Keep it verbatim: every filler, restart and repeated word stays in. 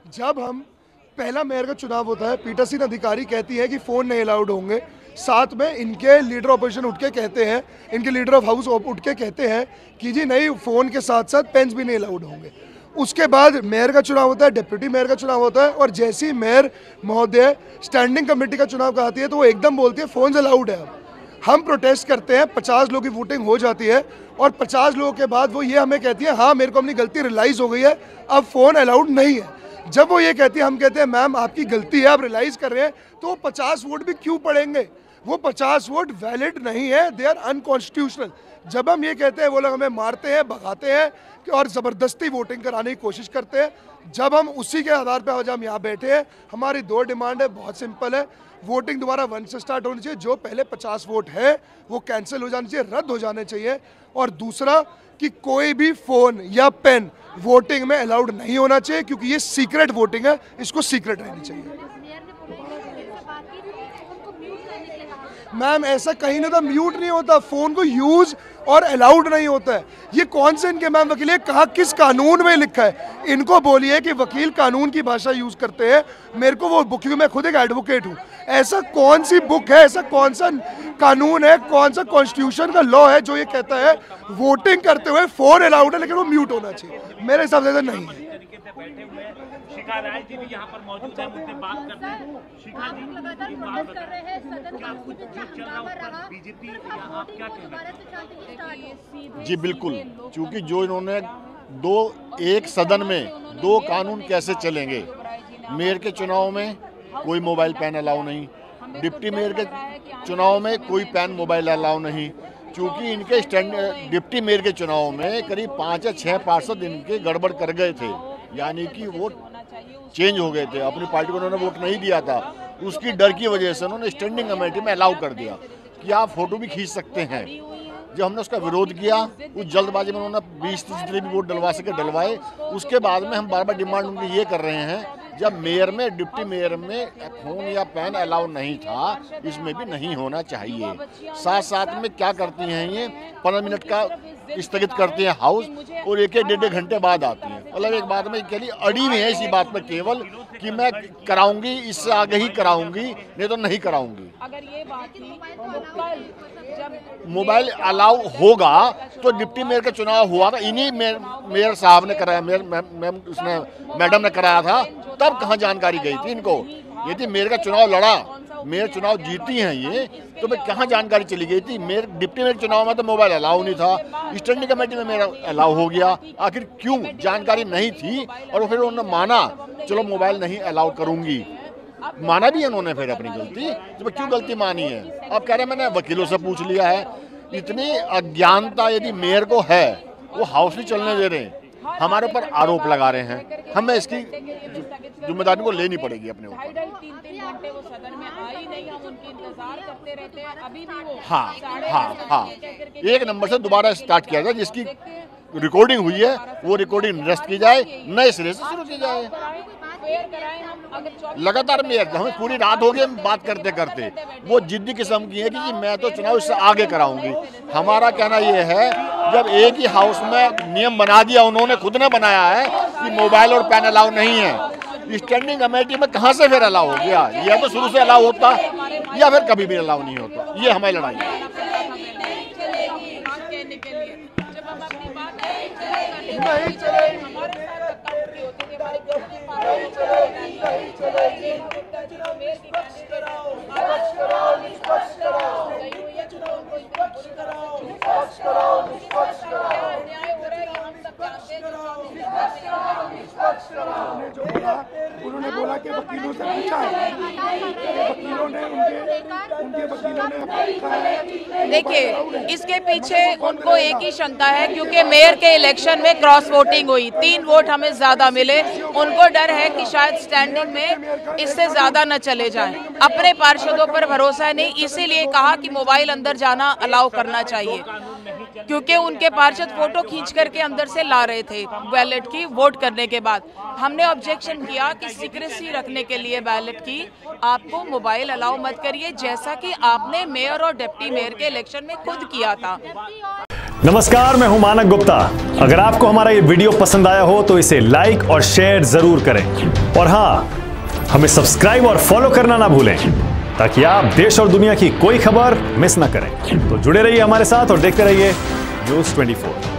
जब हम पहला मेयर का चुनाव होता है, पीठासीन अधिकारी कहती है कि फ़ोन नहीं अलाउड होंगे, साथ में इनके लीडर ऑपोजिशन उठ के कहते हैं, इनके लीडर ऑफ हाउस उठ के कहते हैं कि जी नहीं, फ़ोन के साथ साथ पेन्स भी नहीं अलाउड होंगे। उसके बाद मेयर का चुनाव होता है, डिप्टी मेयर का चुनाव होता है, और जैसे ही मेयर महोदय स्टैंडिंग कमेटी का चुनाव कहती है तो वो एकदम बोलती है फ़ोन अलाउड है। अब हम प्रोटेस्ट करते हैं, पचास लोगों की वोटिंग हो जाती है, और पचास लोगों के बाद वो ये हमें कहती है हाँ मेरे को अपनी गलती रियलाइज़ हो गई है, अब फ़ोन अलाउड नहीं है। जब वो ये कहती है, हम कहते हैं मैम आपकी गलती है, आप रियलाइज़ कर रहे हैं, तो वो पचास वोट भी क्यों पड़ेंगे? वो पचास वोट वैलिड नहीं है, दे आर अनकॉन्स्टिट्यूशनल। जब हम ये कहते हैं वो लोग हमें मारते हैं, भगाते हैं और ज़बरदस्ती वोटिंग कराने की कोशिश करते हैं। जब हम उसी के आधार पर आज हम यहाँ बैठे हैं, हमारी दो डिमांड है, बहुत सिंपल है। वोटिंग दोबारा वन से स्टार्ट होनी चाहिए, जो पहले पचास वोट है वो कैंसिल हो जानी चाहिए, रद्द हो जाने चाहिए। और दूसरा कि कोई भी फ़ोन या पेन वोटिंग में अलाउड नहीं होना चाहिए, क्योंकि ये सीक्रेट वोटिंग है, इसको सीक्रेट रहनी चाहिए। मैम ऐसा कहीं ना था, म्यूट नहीं होता, फ़ोन को यूज़ और अलाउड नहीं होता है। ये कौन से इनके मैम वकील है, कहा किस कानून में लिखा है? इनको बोलिए कि वकील कानून की भाषा यूज़ करते हैं, मेरे को वो बुक, क्योंकि मैं खुद एक एडवोकेट हूँ, ऐसा कौन सी बुक है, ऐसा कौन सा कानून है, कौन सा कॉन्स्टिट्यूशन का लॉ है जो ये कहता है वोटिंग करते हुए फ़ोन अलाउड है लेकिन वो म्यूट होना चाहिए? मेरे हिसाब से नहीं है। शिखा राय जी भी यहाँ पर मौजूद हैं, मुझसे बात करते हैं। शिखा जी, लगातार प्रोटेस्ट कर रहे हैं, सदन का कुछ चल रहा, बीजेपी यहाँ आप क्या कहना? जी बिल्कुल, क्योंकि जो इन्होंने दो एक सदन में दो कानून कैसे चलेंगे? मेयर के चुनाव में कोई मोबाइल पेन अलाउ नहीं, डिप्टी मेयर के चुनाव में कोई पेन मोबाइल अलाउ नहीं, क्योंकि इनके स्टैंड डिप्टी मेयर के चुनाव में करीब पाँच या छः पार्षद इनके गड़बड़ कर गए थे, यानी कि वोट चेंज हो गए थे, अपनी पार्टी को उन्होंने वोट नहीं दिया था, उसकी डर की वजह से उन्होंने स्टैंडिंग कमेटी में अलाउ कर दिया कि आप फोटो भी खींच सकते हैं। जब हमने उसका विरोध किया, उस जल्दबाजी में उन्होंने बीस तीस जितने भी वोट डलवा सके डलवाए। उसके बाद में हम बार बार डिमांड उनकी ये कर रहे हैं, जब मेयर में डिप्टी मेयर में फोन या पेन अलाउ नहीं था, इसमें भी नहीं होना चाहिए। साथ साथ में क्या करती हैं ये, पंद्रह मिनट का स्थगित करती हैं हाउस और एक एक डेढ़ डेढ़ घंटे बाद आती हैं। मतलब एक बात में केवल अड़ी हुई है इसी बात पर केवल कि मैं कराऊंगी, इससे आगे ही कराऊंगी, नहीं तो नहीं कराऊंगी। अगर ये बात थी मोबाइल अलाउ होगा तो डिप्टी मेयर का चुनाव हुआ था, इन्हीं मेयर साहब ने कराया, मेयर मैम उसने मैडम ने कराया था, तब कहाँ जानकारी गई थी इनको? यदि मेयर का चुनाव लड़ा, मेयर चुनाव जीती हैं ये, तो मैं कहाँ जानकारी चली गई थी? मेयर डिप्टी मेयर चुनाव में तो मोबाइल अलाउ नहीं था, स्टैंडिंग कमेटी में मेरा अलाउ हो गया, आखिर क्यों? जानकारी नहीं थी और फिर उन्होंने माना चलो मोबाइल नहीं अलाउ करूंगी, माना भी उन्होंने फिर अपनी गलती, तो क्यों गलती मानी है? अब कह रहे मैंने वकीलों से पूछ लिया है। इतनी अज्ञानता यदि मेयर को है, वो हाउस नहीं चलने दे रहे, हमारे ऊपर आरोप लगा रहे हैं, हमें इसकी जिम्मेदारी को लेनी पड़ेगी अपने ऊपर। हाँ हाँ हाँ, एक नंबर से दोबारा स्टार्ट किया जाए, जिसकी रिकॉर्डिंग हुई है वो रिकॉर्डिंग निरस्त की जाए, नए सिरे से शुरू की जाए। लगातार मेयर, हमें पूरी रात हो गई बात करते करते, वो जिद्दी किस्म की है कि मैं तो चुनाव इससे आगे कराऊंगी। हमारा कहना ये है, जब एक ही हाउस में नियम बना दिया, उन्होंने खुद ने बनाया है कि मोबाइल और पेन अलाउ नहीं है, स्टैंडिंग कमेटी में कहाँ से फिर अलाउ हो गया? या तो शुरू से अलाउ होता या फिर कभी भी अलाउ नहीं होता। ये हमारी लड़ाई है। नहीं चलेगी। उन्होंने बोला कि वकीलों से पूछा है, वकीलों ने उनके उनके वकीलों ने देखिए, इसके पीछे उनको एक ही शंका है, क्योंकि मेयर के इलेक्शन में क्रॉस वोटिंग हुई, तीन वोट हमें ज्यादा मिले, उनको डर है कि शायद स्टैंडिंग में इससे ज्यादा न चले जाएं। अपने पार्षदों पर भरोसा नहीं, इसीलिए कहा कि मोबाइल अंदर जाना अलाउ करना चाहिए, क्योंकि उनके पार्षद फोटो खींच करके अंदर से ला रहे थे बैलेट की वोट करने के बाद। हमने ऑब्जेक्शन किया कि सीक्रेसी रखने के लिए बैलेट की आपको मोबाइल अलाउ मत करिए, जैसा कि आपने मेयर और डिप्टी मेयर के इलेक्शन में खुद किया था। नमस्कार, मैं हूं मानक गुप्ता। अगर आपको हमारा ये वीडियो पसंद आया हो तो इसे लाइक और शेयर जरूर करें, और हाँ, हमें सब्सक्राइब और फॉलो करना ना भूलें ताकि आप देश और दुनिया की कोई खबर मिस ना करें। तो जुड़े रहिए हमारे साथ और देखते रहिए न्यूज़ ट्वेंटी फोर।